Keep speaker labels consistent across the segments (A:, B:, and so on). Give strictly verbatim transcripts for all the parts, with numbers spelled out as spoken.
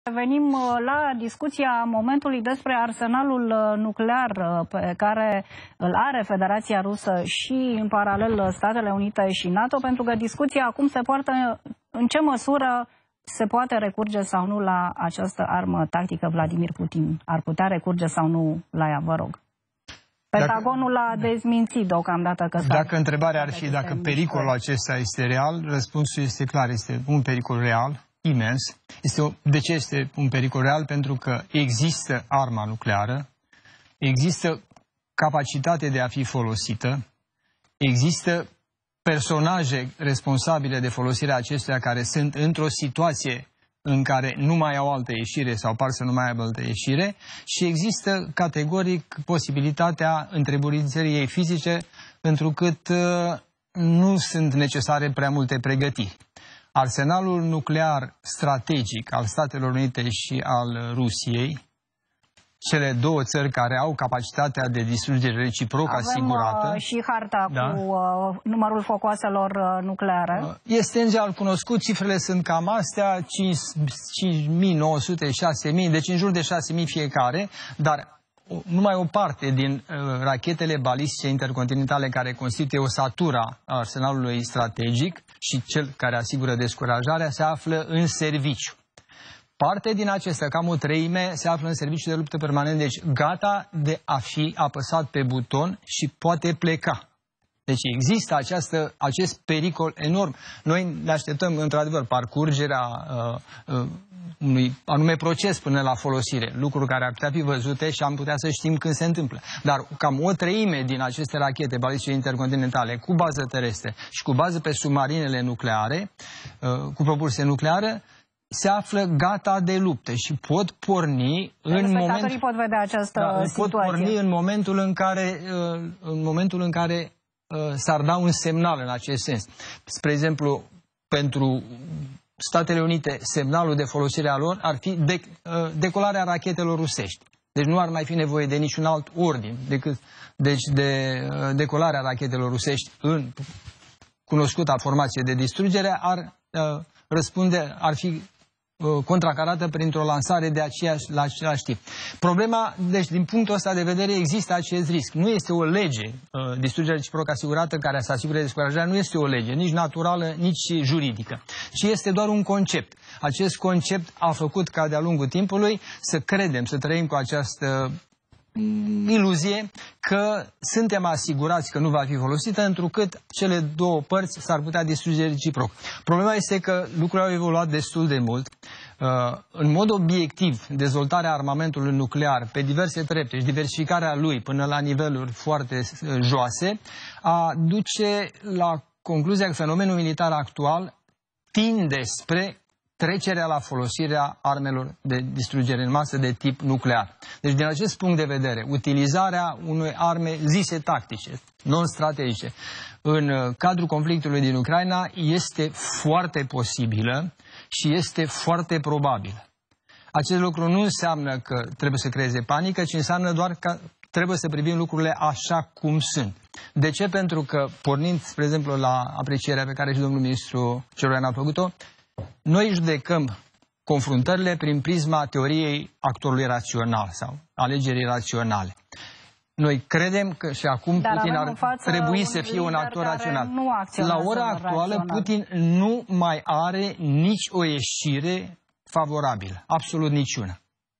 A: Revenim la discuția momentului despre arsenalul nuclear pe care îl are Federația Rusă și în paralel Statele Unite și NATO, pentru că discuția acum se poartă în ce măsură se poate recurge sau nu la această armă tactică. Vladimir Putin ar putea recurge sau nu la ea, vă rog. Pentagonul a dezmințit deocamdată că...
B: Dacă întrebarea ar fi dacă pericolul acesta este real, răspunsul este clar, este un pericol real, imens. Este o, de ce este un pericol real? Pentru că există arma nucleară, există capacitate de a fi folosită, există personaje responsabile de folosirea acestuia care sunt într-o situație în care nu mai au altă ieșire sau par să nu mai aibă altă ieșire și există categoric posibilitatea întrebuințării ei fizice, întrucât uh, nu sunt necesare prea multe pregătiri. Arsenalul nuclear strategic al Statelor Unite și al Rusiei, cele două țări care au capacitatea de distrugere reciprocă asigurată.
A: Avem și harta da? cu uh, numărul focoaselor uh, nucleare.
B: Este în general cunoscut, cifrele sunt cam astea, cinci mii nouă sute, șase mii, deci în jur de șase mii fiecare, dar numai o parte din uh, rachetele balistice intercontinentale care constituie o satura a arsenalului strategic și cel care asigură descurajarea se află în serviciu. Parte din acestea, cam o treime, se află în serviciu de luptă permanent, deci gata de a fi apăsat pe buton și poate pleca. Deci există această, acest pericol enorm. Noi ne așteptăm, într-adevăr, parcurgerea uh, uh, unui anume proces până la folosire, lucruri care ar putea fi văzute și am putea să știm când se întâmplă. Dar cam o treime din aceste rachete balistice intercontinentale cu bază terestre și cu bază pe submarinele nucleare, uh, cu propulsie nucleară, se află gata de lupte și pot porni în momentul
A: pot vedea această
B: da,
A: situație.
B: pot porni în momentul în care în momentul în care s-ar da un semnal în acest sens. Spre exemplu, pentru Statele Unite, semnalul de folosire a lor ar fi de, decolarea rachetelor rusești. Deci nu ar mai fi nevoie de niciun alt ordin decât deci de decolarea rachetelor rusești în cunoscuta formație de distrugere ar răspunde, ar fi contracarată printr-o lansare de aceeași, la același tip. Problema, deci din punctul ăsta de vedere există acest risc. Nu este o lege, uh, distrugerea reciprocă asigurată care să asigure descurajarea, nu este o lege, nici naturală, nici juridică, ci este doar un concept. Acest concept a făcut ca de-a lungul timpului să credem, să trăim cu această iluzie că suntem asigurați că nu va fi folosită, întrucât cele două părți s-ar putea distruge reciproc. Problema este că lucrurile au evoluat destul de mult. În mod obiectiv, dezvoltarea armamentului nuclear pe diverse trepte și diversificarea lui până la niveluri foarte joase aduce la concluzia că fenomenul militar actual tinde spre trecerea la folosirea armelor de distrugere în masă de tip nuclear. Deci, din acest punct de vedere, utilizarea unei arme zise tactice, non-strategice, în cadrul conflictului din Ucraina este foarte posibilă și este foarte probabilă. Acest lucru nu înseamnă că trebuie să creeze panică, ci înseamnă doar că trebuie să privim lucrurile așa cum sunt. De ce? Pentru că, pornind, spre exemplu, la aprecierea pe care și domnul ministru Cioroian a făcut-o, noi judecăm confruntările prin prisma teoriei actorului rațional sau alegerii raționale. Noi credem că și acum Dar Putin ar trebui să fie un actor rațional. La ora actuală, rațional. Putin nu mai are nici o ieșire favorabilă, absolut niciuna.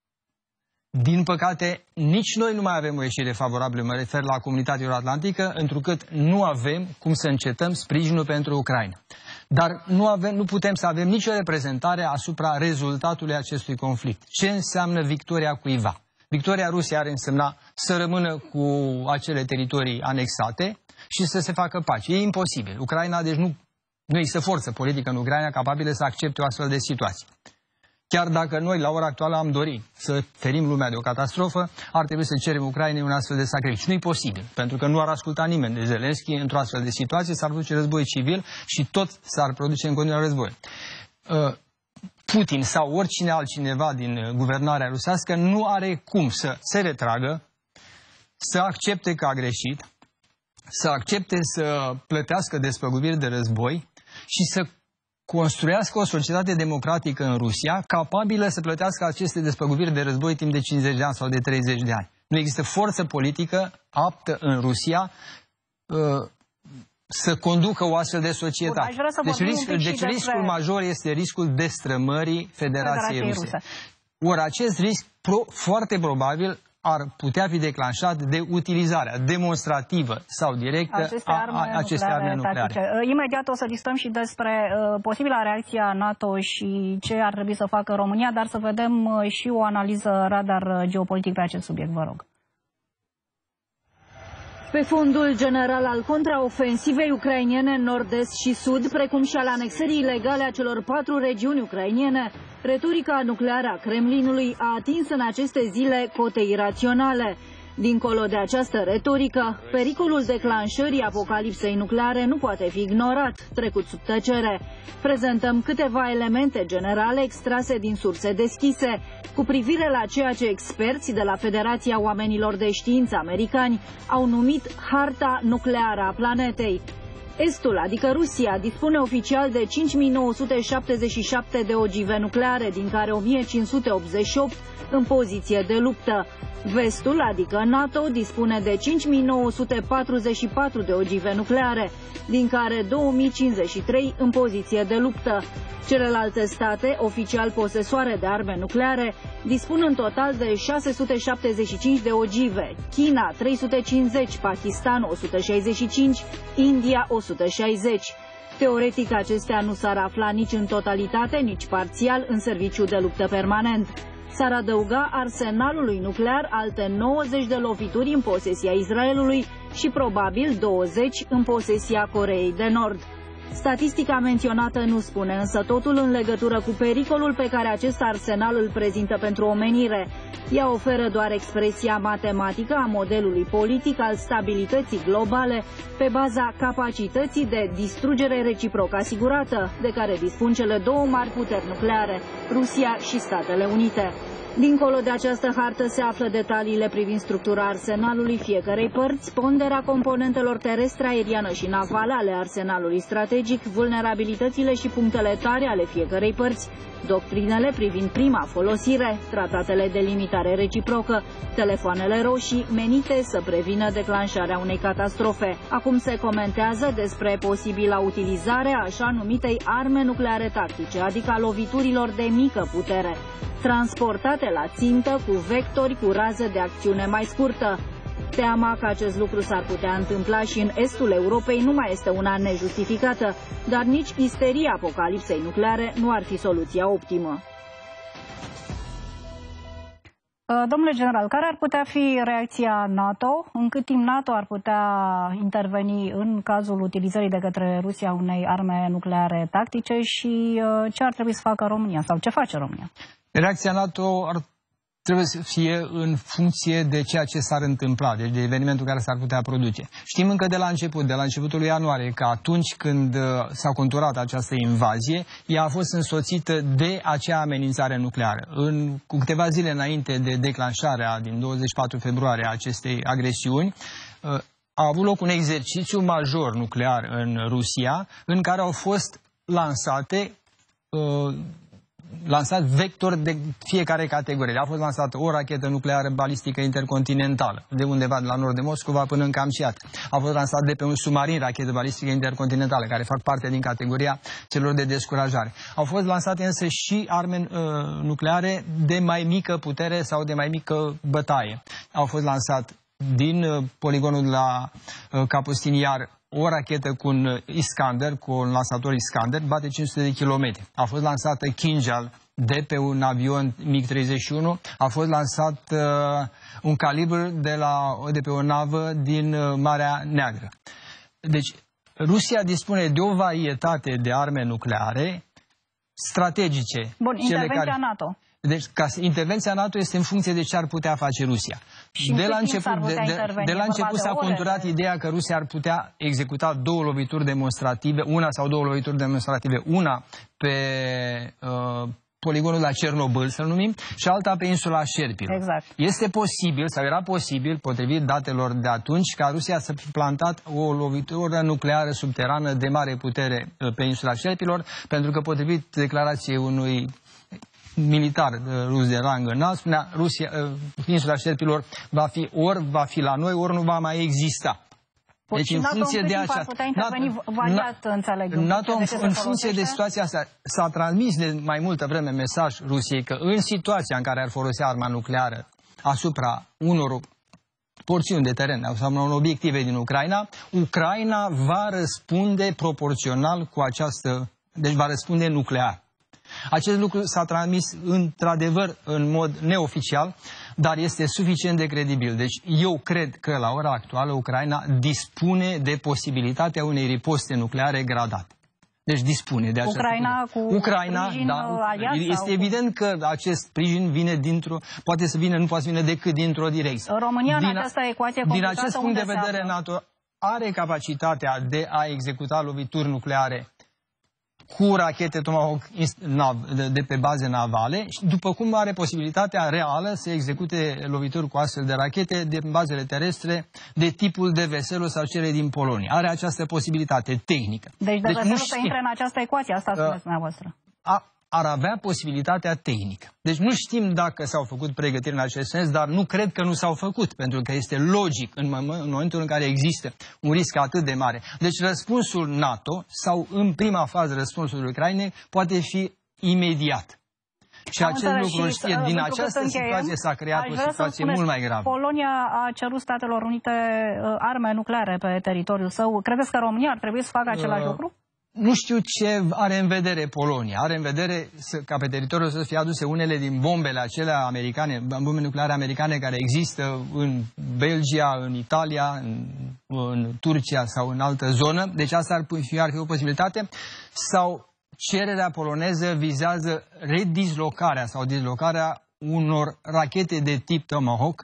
B: Din păcate, nici noi nu mai avem o ieșire favorabilă, mă refer la comunitatea euroatlantică, întrucât nu avem cum să încetăm sprijinul pentru Ucraina. Dar nu, avem, nu putem să avem nicio reprezentare asupra rezultatului acestui conflict. Ce înseamnă victoria cuiva? Victoria Rusiei ar însemna să rămână cu acele teritorii anexate și să se facă pace. E imposibil. Ucraina, deci nu, nu există forță politică în Ucraina capabilă să accepte o astfel de situație. Chiar dacă noi, la ora actuală, am dorit să ferim lumea de o catastrofă, ar trebui să cerem Ucrainei un astfel de sacrificiu. Nu e posibil, pentru că nu ar asculta nimeni de Zelenski într-o astfel de situație, s-ar produce război civil și tot s-ar produce în continuare război. Putin sau oricine altcineva din guvernarea rusească nu are cum să se retragă, să accepte că a greșit, să accepte să plătească despăgubiri de război și să construiască o societate democratică în Rusia, capabilă să plătească aceste despăgubiri de război timp de cincizeci de ani sau de treizeci de ani. Nu există forță politică aptă în Rusia uh, să conducă o astfel de societate. Bun, deci risc, deci riscul despre... major este riscul destrămării Federației Ruse. Ruse. Ori acest risc pro, foarte probabil ar putea fi declanșat de utilizarea demonstrativă sau directă
A: aceste arme,
B: a, a acestei arme nucleare.
A: Tactice. Imediat o să discutăm și despre uh, posibila reacție a NATO și ce ar trebui să facă România, dar să vedem uh, și o analiză radar geopolitic pe acest subiect, vă rog.
C: Pe fondul general al contraofensivei ucrainene în nord-est și sud, precum și al anexării ilegale a celor patru regiuni ucrainene, retorica nucleară a Kremlinului a atins în aceste zile cote iraționale. Dincolo de această retorică, pericolul declanșării apocalipsei nucleare nu poate fi ignorat, trecut sub tăcere. Prezentăm câteva elemente generale extrase din surse deschise, cu privire la ceea ce experți de la Federația Oamenilor de Știință americani au numit harta nucleară a planetei. Estul, adică Rusia, dispune oficial de cinci mii nouă sute șaptezeci și șapte de ogive nucleare, din care o mie cinci sute optzeci și opt în poziție de luptă. Vestul, adică NATO, dispune de cinci mii nouă sute patruzeci și patru de ogive nucleare, din care două mii cincizeci și trei în poziție de luptă. Celelalte state, oficial posesoare de arme nucleare, dispun în total de șase sute șaptezeci și cinci de ogive, China trei sute cincizeci, Pakistan o sută șaizeci și cinci, India o sută șaizeci. Teoretic, acestea nu s-ar afla nici în totalitate, nici parțial în serviciu de luptă permanent. S-ar adăuga arsenalului nuclear alte nouăzeci de lovituri în posesia Israelului și probabil douăzeci în posesia Coreei de Nord. Statistica menționată nu spune însă totul în legătură cu pericolul pe care acest arsenal îl prezintă pentru omenire. Ea oferă doar expresia matematică a modelului politic al stabilității globale pe baza capacității de distrugere reciproc asigurată, de care dispun cele două mari puteri nucleare, Rusia și Statele Unite. Dincolo de această hartă se află detaliile privind structura arsenalului fiecărei părți, ponderea componentelor terestre, aeriană și navală ale arsenalului strategic, vulnerabilitățile și punctele tare ale fiecărei părți, doctrinele privind prima folosire, tratatele de limitare reciprocă, telefoanele roșii menite să prevină declanșarea unei catastrofe. Acum se comentează despre posibila utilizare a așa numitei arme nucleare tactice, adică a loviturilor de mică putere, transportate la țintă cu vectori cu rază de acțiune mai scurtă. Teama că acest lucru s-ar putea întâmpla și în estul Europei nu mai este una nejustificată, dar nici isteria apocalipsei nucleare nu ar fi soluția optimă.
A: Domnule general, care ar putea fi reacția NATO? În cât timp NATO ar putea interveni în cazul utilizării de către Rusia unei arme nucleare tactice și ce ar trebui să facă România sau ce face România?
B: Reacția NATO ar trebuie să fie în funcție de ceea ce s-ar întâmpla, deci de evenimentul care s-ar putea produce. Știm încă de la început, de la începutul lui ianuarie, că atunci când s-a conturat această invazie, ea a fost însoțită de acea amenințare nucleară. În, cu câteva zile înainte de declanșarea din douăzeci și patru februarie a acestei agresiuni, a avut loc un exercițiu major nuclear în Rusia, în care au fost lansate uh, lansat vectori de fiecare categorie. A fost lansată o rachetă nucleară balistică intercontinentală, de undeva de la nord de Moscova până în Kamchatka. A fost lansat de pe un submarin rachetă balistică intercontinentală, care fac parte din categoria celor de descurajare. Au fost lansate însă și arme uh, nucleare de mai mică putere sau de mai mică bătaie. Au fost lansat din uh, poligonul de la uh, Capustiniar o rachetă cu un Iskander, cu un lansator Iskander, bate cinci sute de kilometri. A fost lansată Kinjal de pe un avion MiG treizeci și unu, a fost lansat uh, un calibru de, la, de pe o navă din uh, Marea Neagră. Deci, Rusia dispune de o varietate de arme nucleare strategice.
A: Bun, intervenția
B: care...
A: NATO.
B: Deci, ca, intervenția NATO este în funcție de ce ar putea face Rusia.
A: Și
B: de la început, de, de, de la început s-a conturat
A: ore.
B: ideea că Rusia ar putea executa două lovituri demonstrative, una sau două lovituri demonstrative, una pe uh, poligonul la Cernobâl, să-l numim, și alta pe insula Șerpilor.
A: Exact.
B: Este posibil, sau era posibil, potrivit datelor de atunci, ca Rusia să fi plantat o lovitură nucleară subterană de mare putere pe insula Șerpilor, pentru că, potrivit declarației unui militar rus de rang înalt, spunea, Rusia, insula Șerpilor va fi ori va fi la noi, ori nu va mai exista. Deci, în funcție de așa, NATO, în funcție de situația asta, s-a transmis de mai multă vreme mesaj Rusiei că în situația în care ar folosi arma nucleară asupra unor porțiuni de teren sau unor obiective din Ucraina, Ucraina va răspunde proporțional cu această, deci va răspunde nuclear. Acest lucru s-a transmis într-adevăr în mod neoficial, dar este suficient de credibil. Deci eu cred că la ora actuală Ucraina dispune de posibilitatea unei riposte nucleare gradate. Deci dispune de această
A: Ucraina cu
B: Ucraina,
A: sprijin
B: da,
A: aliat
B: este
A: sau
B: evident că acest sprijin vine dintr-o, poate să vină, nu poate să vină decât dintr-o direcție.
A: România
B: din,
A: în această ecuație
B: din acest punct de vedere, NATO are capacitatea de a executa lovituri nucleare cu rachete Tomahawk de pe baze navale, după cum are posibilitatea reală să execute lovituri cu astfel de rachete de bazele terestre de tipul de Veselo sau cele din Polonia. Are această posibilitate tehnică.
A: Deci de
B: deci
A: Veselo să intre în această ecuație, asta spuneți uh, dumneavoastră.
B: A, ar avea posibilitatea tehnică. Deci nu știm dacă s-au făcut pregătiri în acest sens, dar nu cred că nu s-au făcut, pentru că este logic în, în momentul în care există un risc atât de mare. Deci răspunsul NATO, sau în prima fază răspunsul Ucrainei, poate fi imediat. Și
A: Am
B: acest lucru
A: și,
B: știe, din această situație s-a creat o situație mult mai gravă.
A: Polonia a cerut Statelor Unite uh, arme nucleare pe teritoriul său. Credeți că România ar trebui să facă același uh, lucru?
B: Nu știu ce are în vedere Polonia. Are în vedere să, ca pe teritoriul să fie aduse unele din bombele acelea americane, bombe nucleare americane care există în Belgia, în Italia, în, în Turcia sau în altă zonă. Deci asta ar fi, ar fi o posibilitate. Sau cererea poloneză vizează redislocarea sau dislocarea unor rachete de tip Tomahawk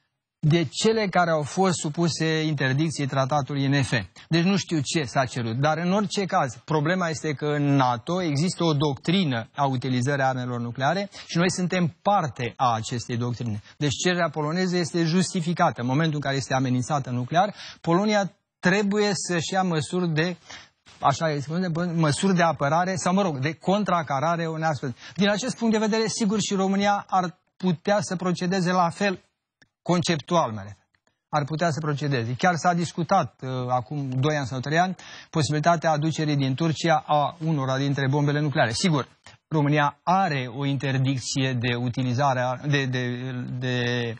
B: de cele care au fost supuse interdicției tratatului N F. Deci nu știu ce s-a cerut. Dar în orice caz, problema este că în NATO există o doctrină a utilizării armelor nucleare și noi suntem parte a acestei doctrine. Deci cererea poloneză este justificată. În momentul în care este amenințată nuclear, Polonia trebuie să-și ia măsuri de așa spune, măsuri de apărare sau, mă rog, de contracarare unei astfel. Din acest punct de vedere, sigur și România ar putea să procedeze la fel. Conceptual, mă refer. Ar putea să procedeze. Chiar s-a discutat uh, acum doi ani sau trei ani posibilitatea aducerii din Turcia a unora dintre bombele nucleare. Sigur, România are o interdicție de utilizare, de, de, de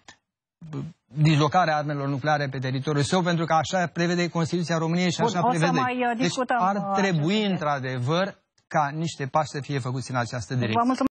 B: dislocarea armelor nucleare pe teritoriul său, pentru că așa prevede Constituția României și așa
A: Bun,
B: prevede.
A: Mai
B: deci ar trebui, într-adevăr, ca niște pași să fie făcuți în această direcție.